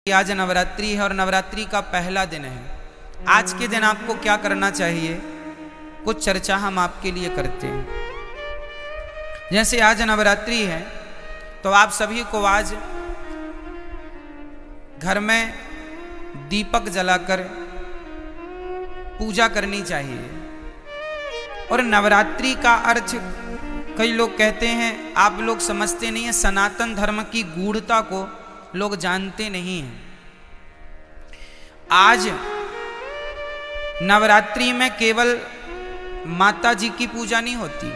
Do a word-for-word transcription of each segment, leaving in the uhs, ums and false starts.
आज नवरात्रि है और नवरात्रि का पहला दिन है। आज के दिन आपको क्या करना चाहिए, कुछ चर्चा हम आपके लिए करते हैं। जैसे आज नवरात्रि है तो आप सभी को आज घर में दीपक जलाकर पूजा करनी चाहिए। और नवरात्रि का अर्थ कई लोग कहते हैं, आप लोग समझते नहीं है, सनातन धर्म की गूढ़ता को लोग जानते नहीं हैं। आज नवरात्रि में केवल माता जी की पूजा नहीं होती,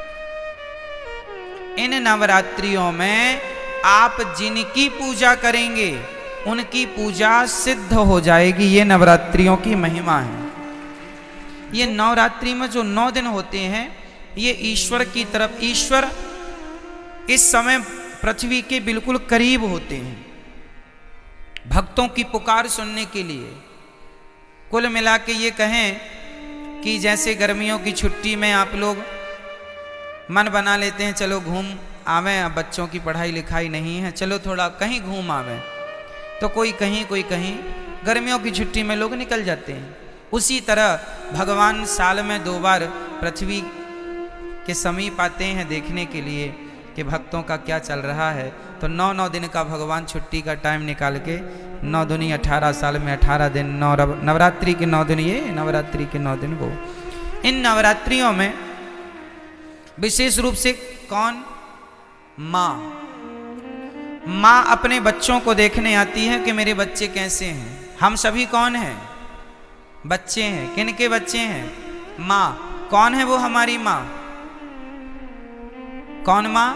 इन नवरात्रियों में आप जिनकी पूजा करेंगे उनकी पूजा सिद्ध हो जाएगी। ये नवरात्रियों की महिमा है। ये नवरात्रि में जो नौ दिन होते हैं ये ईश्वर की तरफ, ईश्वर इस समय पृथ्वी के बिल्कुल करीब होते हैं भक्तों की पुकार सुनने के लिए। कुल मिला के ये कहें कि जैसे गर्मियों की छुट्टी में आप लोग मन बना लेते हैं, चलो घूम आवें, अब बच्चों की पढ़ाई लिखाई नहीं है, चलो थोड़ा कहीं घूम आवें, तो कोई कहीं कोई कहीं गर्मियों की छुट्टी में लोग निकल जाते हैं। उसी तरह भगवान साल में दो बार पृथ्वी के समीप आते हैं देखने के लिए कि भक्तों का क्या चल रहा है। तो नौ नौ दिन का भगवान छुट्टी का टाइम निकाल के, नौ दुनी अठारह, साल में अठारह दिन, नौ नवरात्रि के नौ दिन, ये नवरात्रि के नौ दिन वो। इन नवरात्रियों में विशेष रूप से कौन, माँ माँ अपने बच्चों को देखने आती है कि मेरे बच्चे कैसे हैं। हम सभी कौन हैं, बच्चे हैं। किन के बच्चे हैं, माँ। कौन है वो हमारी माँ, कौन माँ,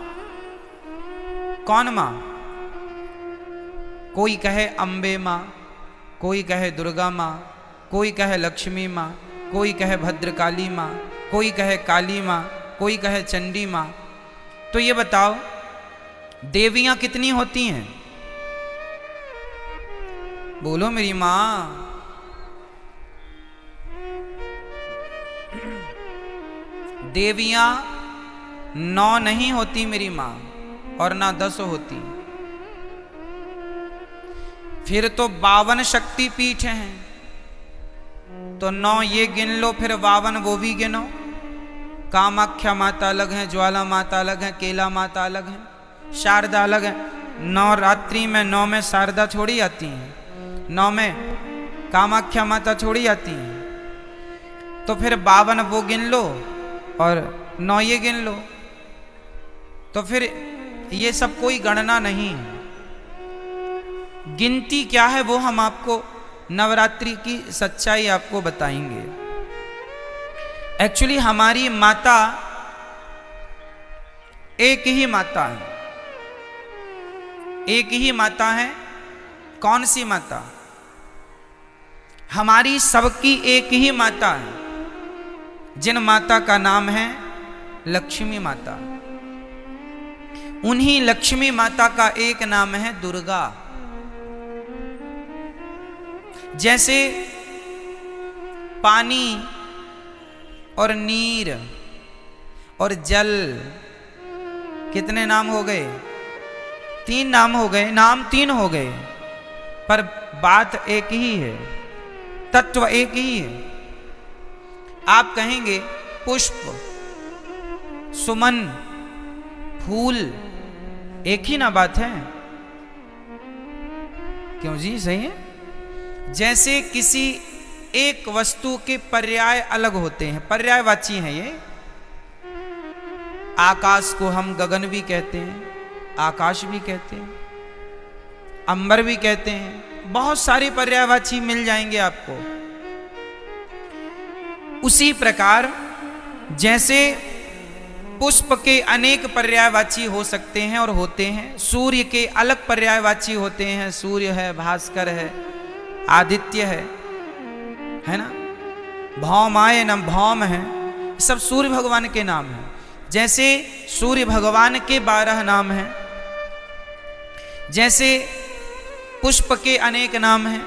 कौन माँ। कोई कहे अम्बे माँ, कोई कहे दुर्गा माँ, कोई कहे लक्ष्मी माँ, कोई कहे भद्रकाली माँ, कोई कहे काली माँ, कोई कहे चंडी माँ। तो ये बताओ देवियां कितनी होती हैं, बोलो मेरी माँ। देवियां नौ नहीं होती मेरी माँ, और ना दस होती। फिर तो बावन शक्ति पीठ हैं, तो नौ ये गिन लो, फिर बावन वो भी गिनो। कामाख्या माता अलग है, ज्वाला माता अलग है, केला माता अलग है, शारदा अलग है। नौ रात्रि में नौ में शारदा थोड़ी आती हैं, नौ में कामाख्या माता थोड़ी आती हैं। तो फिर बावन वो गिन लो और नौ ये गिन लो, तो फिर ये सब कोई गणना नहीं है। गिनती क्या है वो हम आपको नवरात्रि की सच्चाई आपको बताएंगे। एक्चुअली हमारी माता एक ही माता है, एक ही माता है। कौन सी माता, हमारी सबकी एक ही माता है, जिन माता का नाम है लक्ष्मी माता। उन्हीं लक्ष्मी माता का एक नाम है दुर्गा। जैसे पानी और नीर और जल, कितने नाम हो गए, तीन नाम हो गए, नाम तीन हो गए, पर बात एक ही है, तत्व एक ही है। आप कहेंगे पुष्प, सुमन, फूल, एक ही ना बात है, क्यों जी, सही है। जैसे किसी एक वस्तु के पर्याय अलग होते हैं, पर्यायवाची हैं ये। आकाश को हम गगन भी कहते हैं, आकाश भी कहते हैं, अंबर भी कहते हैं, बहुत सारे पर्यायवाची मिल जाएंगे आपको। उसी प्रकार जैसे पुष्प के अनेक पर्यायवाची हो सकते हैं और होते हैं, सूर्य के अलग पर्यायवाची होते हैं, सूर्य है, भास्कर है, आदित्य है, है ना, भौमाय न भौम है, सब सूर्य भगवान के नाम हैं। जैसे सूर्य भगवान के बारह नाम हैं, जैसे पुष्प के अनेक नाम हैं,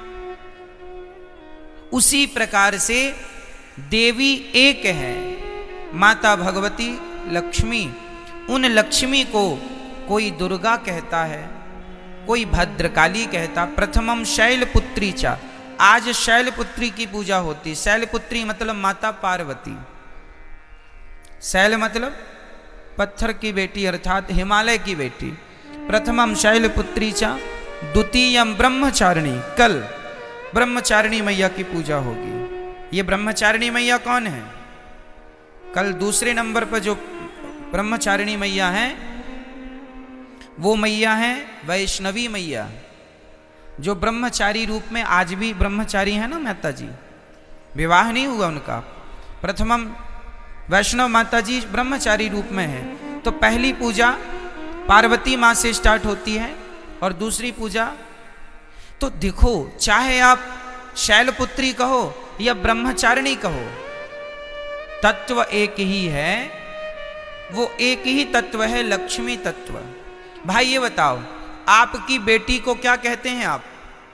उसी प्रकार से देवी एक है, माता भगवती लक्ष्मी। उन लक्ष्मी को कोई दुर्गा कहता है, कोई भद्रकाली कहता। प्रथमम शैलपुत्री चा, आज शैलपुत्री की पूजा होती। शैलपुत्री मतलब माता पार्वती। शैल मतलब पत्थर की बेटी अर्थात हिमालय की बेटी। प्रथमम शैलपुत्री चा, द्वितीयम ब्रह्मचारिणी, कल ब्रह्मचारिणी मैया की पूजा होगी। ये ब्रह्मचारिणी मैया कौन है? कल दूसरे नंबर पर जो ब्रह्मचारिणी मैया है वो मैया है वैष्णवी मैया, जो ब्रह्मचारी रूप में आज भी ब्रह्मचारी है ना माता जी, विवाह नहीं हुआ उनका। प्रथमम वैष्णव माता जी ब्रह्मचारी रूप में है। तो पहली पूजा पार्वती माँ से स्टार्ट होती है और दूसरी पूजा, तो देखो चाहे आप शैलपुत्री कहो या ब्रह्मचारिणी कहो, तत्व एक ही है। वो एक ही तत्व है, लक्ष्मी तत्व। भाई ये बताओ, आपकी बेटी को क्या कहते हैं आप?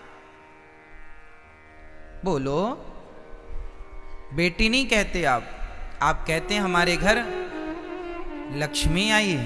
बोलो। बेटी नहीं कहते आप, आप कहते हैं हमारे घर लक्ष्मी आई है।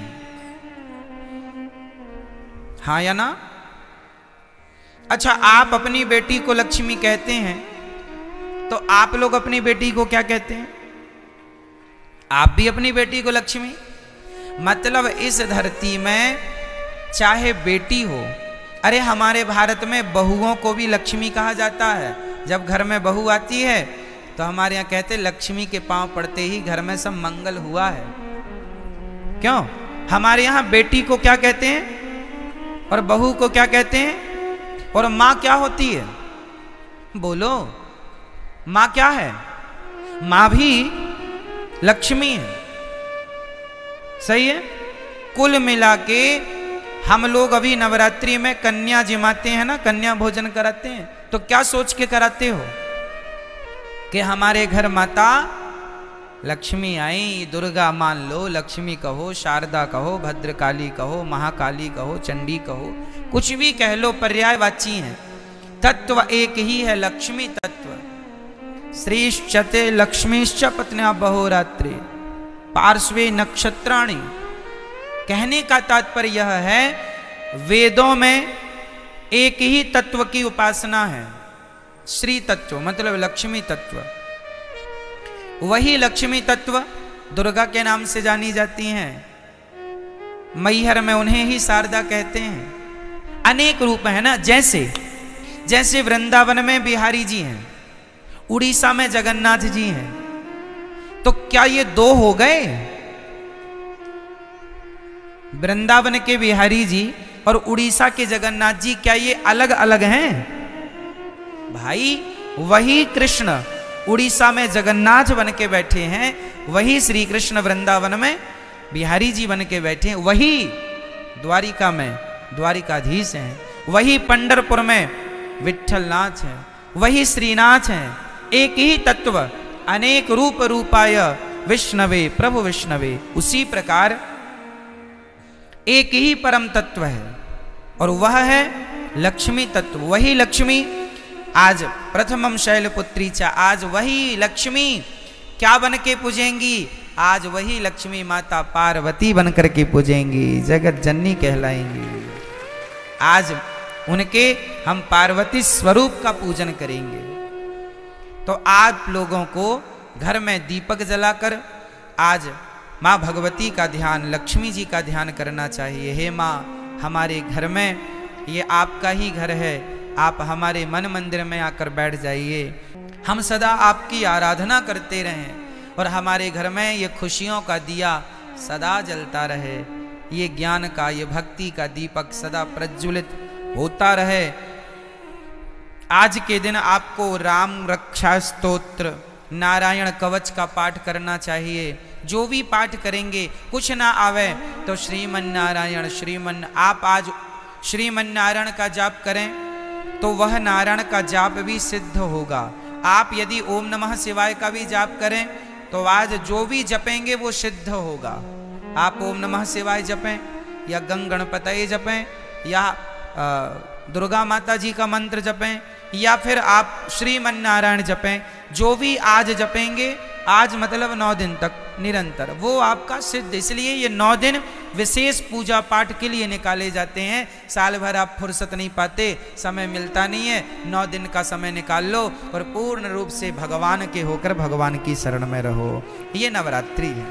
हाँ या ना? अच्छा, आप अपनी बेटी को लक्ष्मी कहते हैं, तो आप लोग अपनी बेटी को क्या कहते हैं? आप भी अपनी बेटी को लक्ष्मी। मतलब इस धरती में चाहे बेटी हो, अरे हमारे भारत में बहुओं को भी लक्ष्मी कहा जाता है। जब घर में बहू आती है तो हमारे यहाँ कहते लक्ष्मी के पांव पड़ते ही घर में सब मंगल हुआ है। क्यों? हमारे यहाँ बेटी को क्या कहते हैं और बहू को क्या कहते हैं? और माँ क्या होती है? बोलो, माँ क्या है? माँ भी लक्ष्मी है। सही है। कुल मिला के हम लोग अभी नवरात्रि में कन्या जिमाते हैं ना, कन्या भोजन कराते हैं, तो क्या सोच के कराते हो कि हमारे घर माता लक्ष्मी आई। दुर्गा मान लो, लक्ष्मी कहो, शारदा कहो, भद्रकाली कहो, महाकाली कहो, चंडी कहो, कुछ भी कह लो, पर्यायवाची हैं। तत्व एक ही है, लक्ष्मी तत्व। श्रीश्चते लक्ष्मीश्च पत्न्या बहोरात्रे पार्श्वे नक्षत्राणि। कहने का तात्पर्य यह है, वेदों में एक ही तत्व की उपासना है, श्री तत्व मतलब लक्ष्मी तत्व। वही लक्ष्मी तत्व दुर्गा के नाम से जानी जाती हैं। मैहर में उन्हें ही शारदा कहते हैं। अनेक रूप है ना, जैसे जैसे वृंदावन में बिहारी जी हैं, उड़ीसा में जगन्नाथ जी हैं, तो क्या ये दो हो गए? वृंदावन के बिहारी जी और उड़ीसा के जगन्नाथ जी क्या ये अलग अलग हैं? भाई वही कृष्ण उड़ीसा में जगन्नाथ बन के बैठे हैं, वही श्री कृष्ण वृंदावन में बिहारी जी बन के बैठे हैं, वही द्वारिका में द्वारिकाधीश हैं, वही पंढरपुर में विठ्ठलनाथ हैं, वही श्रीनाथ हैं। एक ही तत्व, अनेक रूप रूपाय विष्णवे प्रभु विष्णवे। उसी प्रकार एक ही परम तत्व है और वह है लक्ष्मी तत्व। वही लक्ष्मी आज प्रथमम शैलपुत्री चा, आज वही लक्ष्मी क्या बन के पूजेंगी? आज वही लक्ष्मी माता पार्वती बन करके पूजेंगी, जगत जननी कहलाएंगी। आज उनके हम पार्वती स्वरूप का पूजन करेंगे। तो आप लोगों को घर में दीपक जलाकर आज माँ भगवती का ध्यान, लक्ष्मी जी का ध्यान करना चाहिए। हे माँ, हमारे घर में ये आपका ही घर है, आप हमारे मन मंदिर में आकर बैठ जाइए। हम सदा आपकी आराधना करते रहें और हमारे घर में ये खुशियों का दिया सदा जलता रहे, ये ज्ञान का, ये भक्ति का दीपक सदा प्रज्वलित होता रहे। आज के दिन आपको राम रक्षा स्तोत्र, नारायण कवच का पाठ करना चाहिए। जो भी पाठ करेंगे, कुछ ना आवे तो श्रीमन नारायण श्रीमन, आप आज श्रीमन नारायण का जाप करें तो वह नारायण का जाप भी सिद्ध होगा। आप यदि ओम नमः शिवाय का भी जाप करें तो आज जो भी जपेंगे वो सिद्ध होगा। आप ओम नमः शिवाय जपें या गंग गणपतये जपें या आ, दुर्गा माता जी का मंत्र जपें या फिर आप श्रीमन नारायण जपें, जो भी आज जपेंगे आज मतलब नौ दिन तक निरंतर, वो आपका सिद्ध। इसलिए ये नौ दिन विशेष पूजा पाठ के लिए निकाले जाते हैं। साल भर आप फुर्सत नहीं पाते, समय मिलता नहीं है, नौ दिन का समय निकाल लो और पूर्ण रूप से भगवान के होकर भगवान की शरण में रहो। ये नवरात्रि है।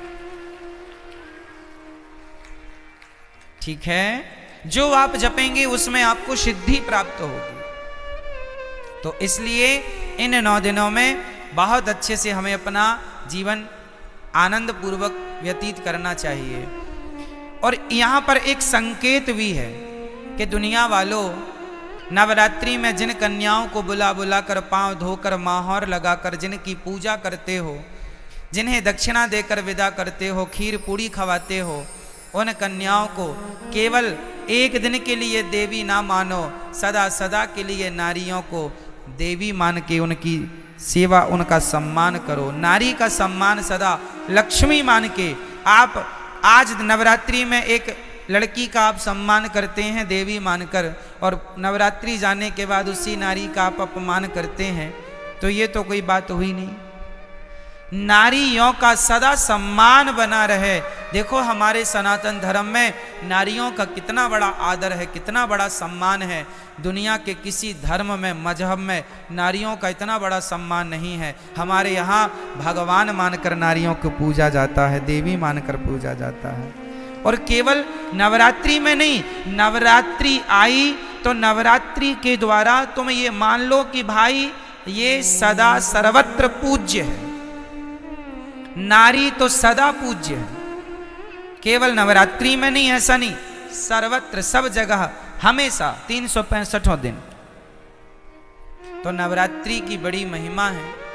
ठीक है, जो आप जपेंगे उसमें आपको सिद्धि प्राप्त होगी। तो इसलिए इन नौ दिनों में बहुत अच्छे से हमें अपना जीवन आनंद पूर्वक व्यतीत करना चाहिए। और यहाँ पर एक संकेत भी है कि दुनिया वालों, नवरात्रि में जिन कन्याओं को बुला बुला कर पांव धोकर माहौर लगाकर जिनकी पूजा करते हो, जिन्हें दक्षिणा देकर विदा करते हो, खीर पूड़ी खवाते हो, उन कन्याओं को केवल एक दिन के लिए देवी ना मानो, सदा सदा के लिए नारियों को देवी मान के उनकी सेवा, उनका सम्मान करो। नारी का सम्मान सदा लक्ष्मी मान के आप आज नवरात्रि में एक लड़की का आप सम्मान करते हैं देवी मानकर, और नवरात्रि जाने के बाद उसी नारी का आप अपमान करते हैं, तो ये तो कोई बात हुई नहीं। नारियों का सदा सम्मान बना रहे। देखो हमारे सनातन धर्म में नारियों का कितना बड़ा आदर है, कितना बड़ा सम्मान है। दुनिया के किसी धर्म में, मजहब में नारियों का इतना बड़ा सम्मान नहीं है। हमारे यहाँ भगवान मानकर नारियों को पूजा जाता है, देवी मानकर पूजा जाता है। और केवल नवरात्रि में नहीं, नवरात्रि आई तो नवरात्रि के द्वारा तुम ये मान लो कि भाई ये सदा सर्वत्र पूज्य है। नारी तो सदा पूज्य है, केवल नवरात्रि में नहीं, ऐसा नहीं, सर्वत्र सब जगह हमेशा तीन सौ पैंसठों दिन। तो नवरात्रि की बड़ी महिमा है।